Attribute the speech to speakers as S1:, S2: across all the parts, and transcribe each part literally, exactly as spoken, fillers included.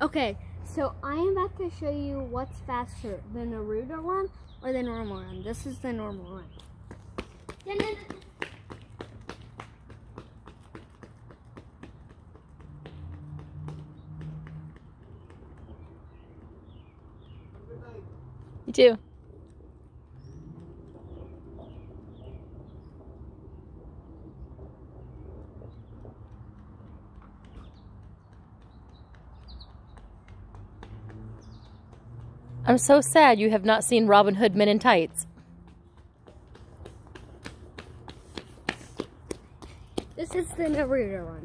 S1: Okay, so I am about to show you what's faster, the Naruto run or the normal run. This is the normal run.
S2: You too. I'm so sad you have not seen Robin Hood Men in Tights.
S1: This is the Naruto run.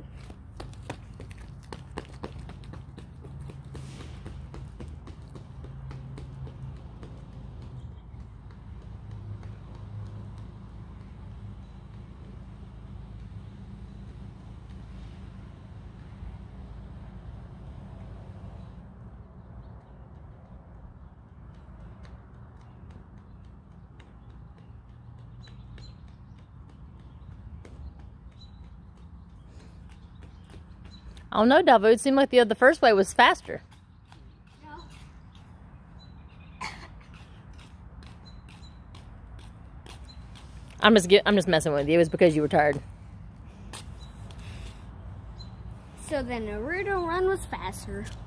S2: I don't know, Davo. It seemed like the the first way was faster.
S1: No.
S2: I'm just get, I'm just messing with you. It was because you were tired.
S1: So the Naruto run was faster.